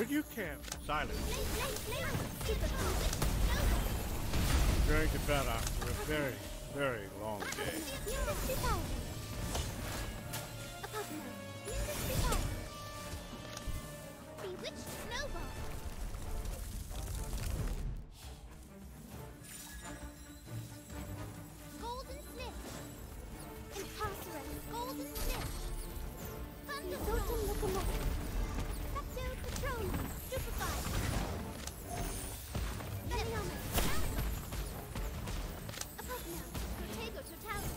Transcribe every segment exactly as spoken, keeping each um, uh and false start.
Would you care? Silence. Super cool. Going to bed after a very, very long day. Bewitched Snowball. Golden Snitch. Incarcerate Golden Snitch. Thunderstorm Locomotive. Captain Patron. Stupefied. Venomous. Apopna. Protego Totalis.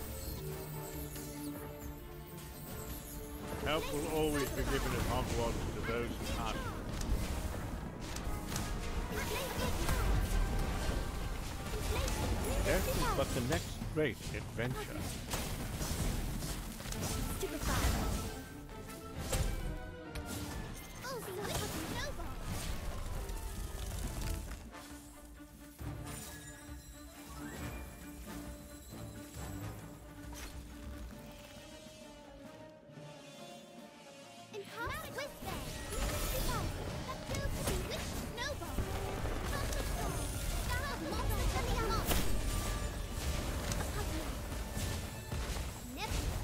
Help will always be given at Hogwarts to those who ask. Death is but the next great adventure. Stupefied. Oh, Snowball. Enhanced Whizbang. That's two Bewitched Snowball. Thunderstorm. Star Monster Coming Up. Apopna. Nebula.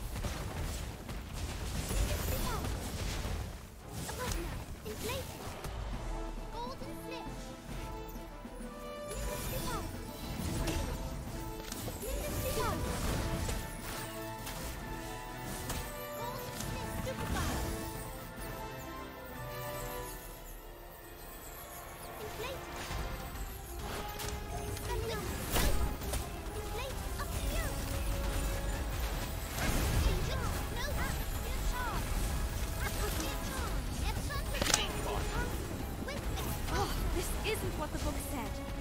Apopna. Inflated. Golden Snitch. Industry Power. Industry Power. Golden Snitch Stupefied. Inflated. Venomous. Inflated. Up to you. Angel. No. Your charge. Apopna charge. Neptune. Oh, this isn't what the book said.